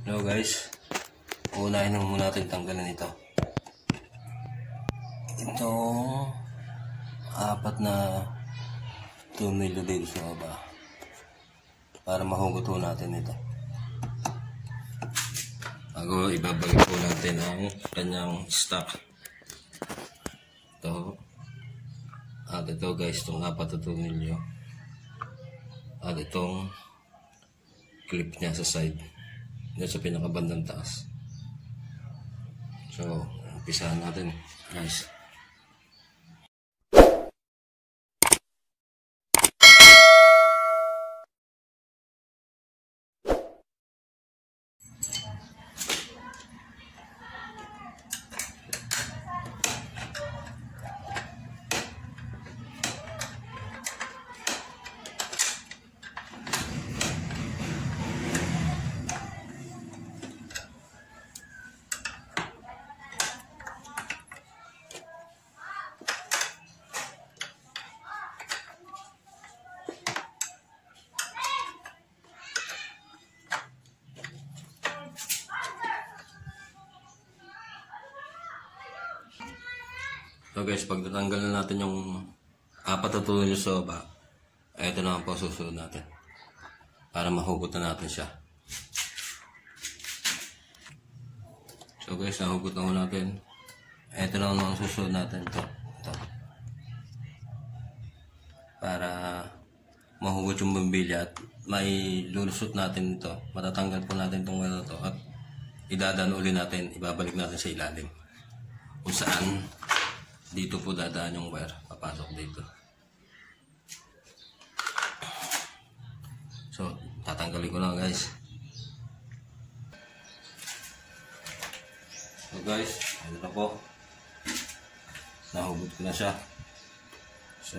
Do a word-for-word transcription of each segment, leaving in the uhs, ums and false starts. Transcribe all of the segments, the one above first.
Hello guys, unahin na muna natin tanggalin ito. Itong apat na tumilo dito sa baba para mahugot po natin ito. Bago ibabalik po natin ang kanyang stock. Ito. At ito guys, itong apat na tumilo. At itong clip niya sa side. Dito sa pinakabandang taas. So, umpisahan natin guys. So guys, pag natanggal na natin yung apat na tumilo sa baba, ito na ang pasusunod natin para mahugot na natin siya. So guys, nahugot na natin. Ito na ang susunod natin. Ito, ito. Para mahugot yung bumbilya at may lulusot natin ito. Matatanggal po natin itong ano to at idadaan uli natin, ibabalik natin sa ilalim. Kung saan dito po dadaan yung wire, papasok dito. So, tatanggalin ko lang guys. So guys, ito na po. Nahugot ko na siya. So,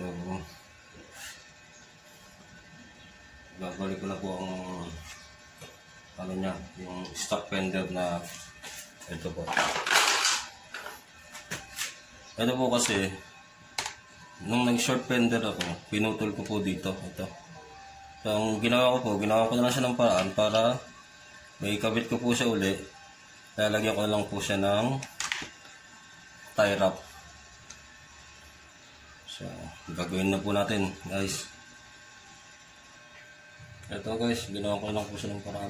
babalik ko na po ang ano niya, yung stock fender na ito po. Ito po kasi, nung nag-short fender ako, pinutol ko po dito, ito. So, ang ginawa ko po, ginawa ko na lang siya ng paraan para may kabit ko po siya uli. Lalagyan ko na lang po siya ng tie wrap. So, gagawin na po natin, guys. Ito guys, ginawa ko na lang po siya ng paraan.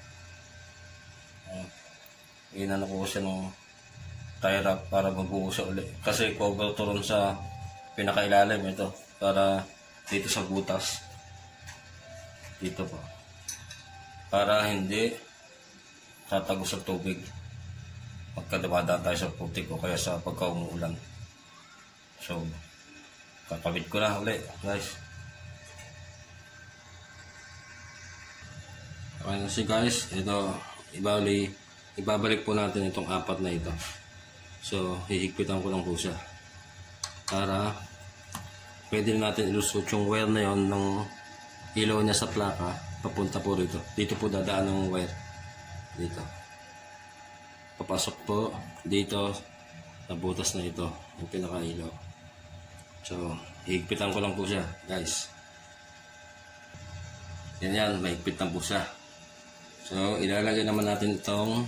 Uh, Ginano ko siya ng tie wrap para mabuo siya ulit. Kasi cover to ron sa pinakailalim ito para dito sa butas. Dito po. Para hindi tatagos sa tubig. Magkadamada tayo sa putik o kaya sa pagka-umuulan. So, kakabit ko na ulit, guys. Okay na si guys. Ito, ibali, ibabalik po natin itong apat na ito. So, hihigpitan ko lang po siya para pwede natin ilusot yung wire na yon ng ilaw niya sa plaka papunta po rito. Dito po dadaan ng wire. Dito. Papasok po dito sa butas na ito, yung pinaka-ilaw. So, hihigpitan ko lang po siya, guys. Yan yan, mahigpit lang po siya. So, ilalagay naman natin itong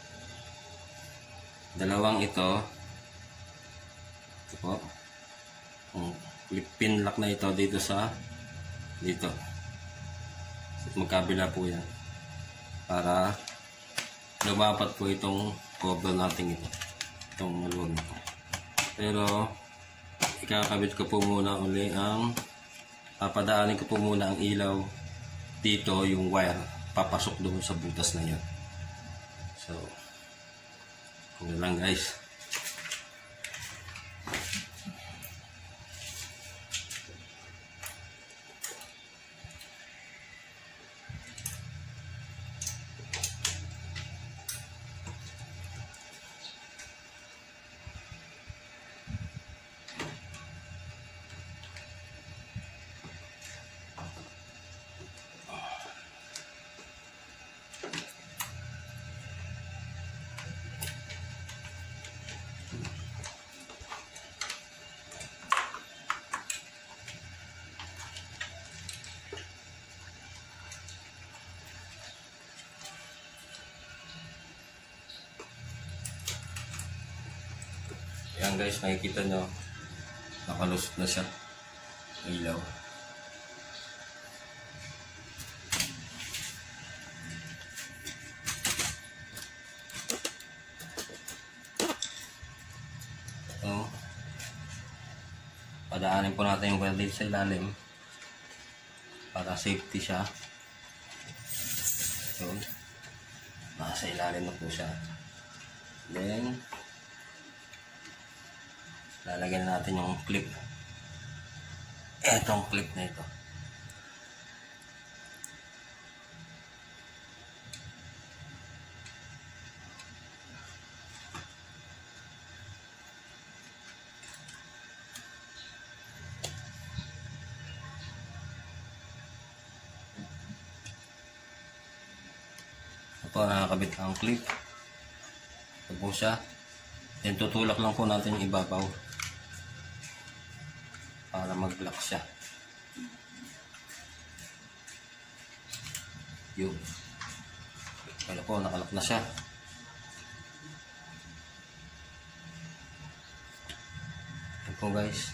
dalawang ito. Ito po. Ang pin lock na ito dito sa dito. Magkabila po yan. Para lumapat po itong cover natin ito. Itong maluwag ito. Pero ikakabit ko po muna uli ang papadaanin ko po muna ang ilaw dito, yung wire papasok doon sa butas na yan. So, kung lang guys. Yan guys, makikita nyo, nakalusot na siya. Ilaw. So, padaanin po natin yung weld sa ilalim para safety siya. So, nasa ilalim na po siya. Then, lalagyan natin yung clip. Etong clip na ito. Ito, nakakabit ang clip. Ito po siya. Then tutulak lang po natin yung ibabaw para mag-lock siya. Yun. Kaya po, nakalock na siya. Ito po guys.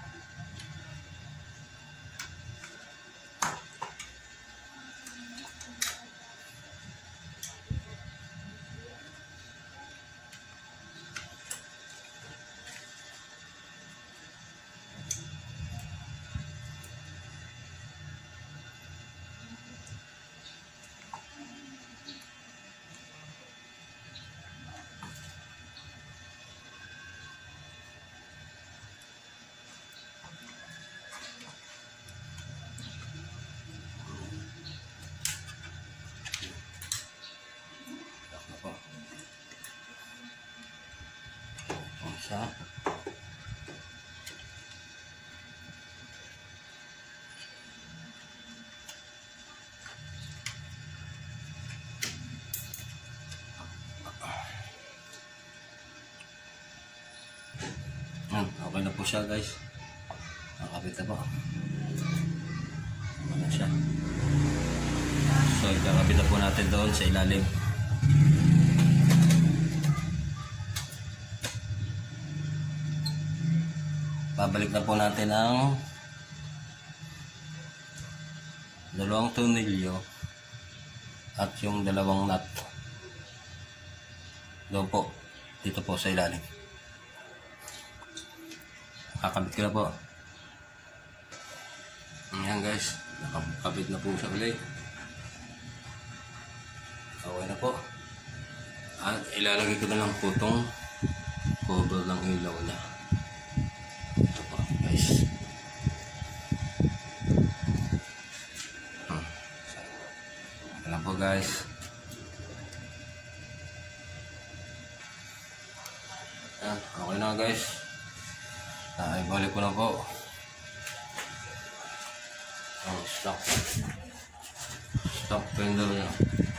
Siya. Hmm, okay na po siya guys. Nakakabit na po. Okay na siya. So ikakabit na po natin doon sa ilalim. Babalik na po natin ang dalawang tornilyo at yung dalawang nut doon po, dito po sa ilalim. Kakabit ko na po. Ayan guys, nakakabit na po siya ulit. Okay na po. At ilalagay ko na lang po itong cover ng ilaw niya. Alam po guys. Ayan, okay na guys. Ay, balik ko na po. Oh, stop. Stop fender niya.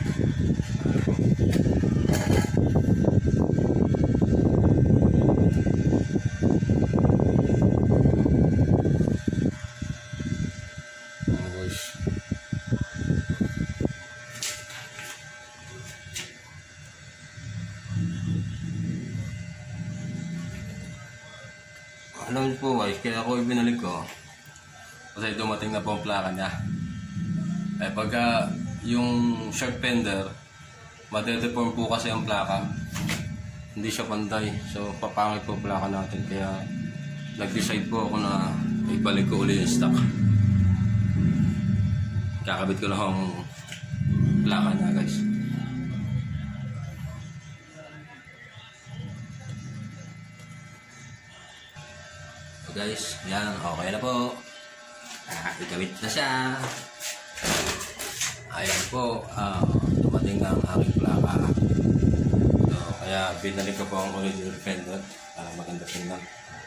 Alam niyo po guys, kaya ako ibinalik ko kasi dumating na po ang plaka niya. Eh pagka yung shark fender, madedeform po kasi ang plaka, hindi siya pantay, so papangit po plaka natin. Kaya nag-decide po ako na ibalik ko ulit yung stock. Kakabit ko lang ang plaka niya guys. Guys, yan, okay na po. Ah, ikabit na siya. Ayan po, ah, dumating na ang aking plaka. So, kaya binalik ko po ang original fender para maganda tingnan.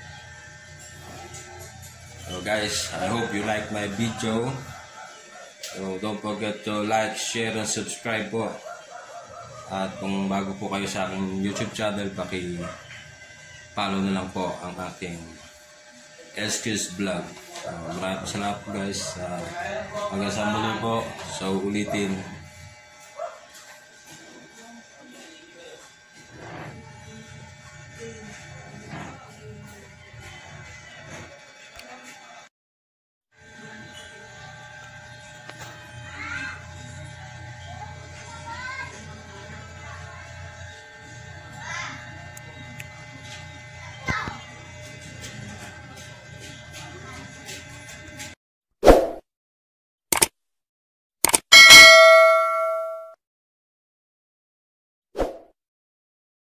So guys, I hope you like my video. So don't forget to like, share, and subscribe po. At kung bago po kayo sa aking YouTube channel, paki-follow na lang po ang aking S K's Vlog. So, maraming salamat po guys. Uh, hanggang sa muli po. So ulitin.